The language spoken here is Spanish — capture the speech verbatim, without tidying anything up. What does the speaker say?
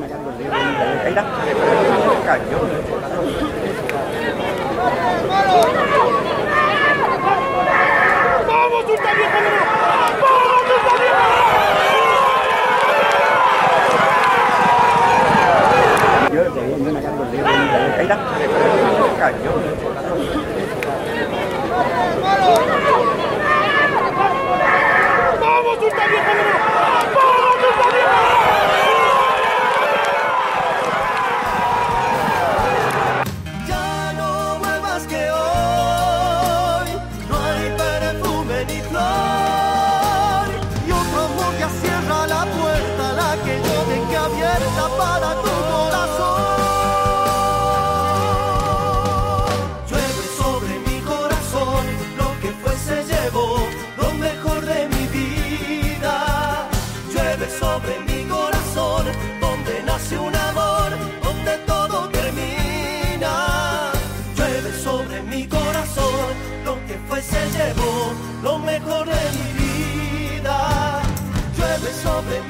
Cái đất càng vô. ¡Vamos, Sultán Viejo! ¡Vamos, Sultán Viejo! Yo chị như là canh bình cái đất càng vô. ¡Vamos, Sultán Viejo! ¡Vamos, Sultán Viejo! Ya no vuelvas que hoy no hay perfume ni flor y otro amor que cierra la puerta, la que yo dejé abierta para tu corazón. Llueve sobre mi corazón, lo que fue se llevó, lo mejor de mi vida. Llueve sobre mi corazón, donde nace un amor, donde todo termina. Llueve sobre mi corazón, lo que fue se llevó, lo mejor de mi vida. Llueve sobre mi